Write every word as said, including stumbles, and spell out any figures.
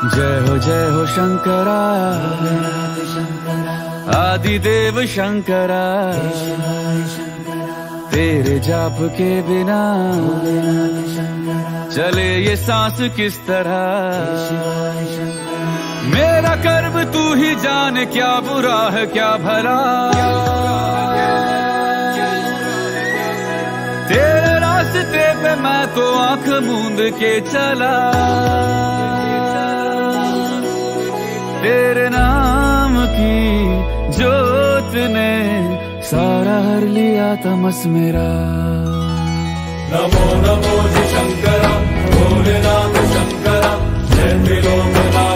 जय हो जय हो शंकरा, आदिदेव शंकरा, तेरे जाप के बिना चले ये सांस किस तरह। मेरा कर्म तू ही जाने, क्या बुरा है क्या भला, तेरे रास्ते पे मैं तो आंख मूंद के चला। तेरे नाम की जोत ने सारा हर लिया तमस मेरा। नमो नमो जी शंकरा, भोलेनाथ शंकरा, जय त्रिलोकनाथ।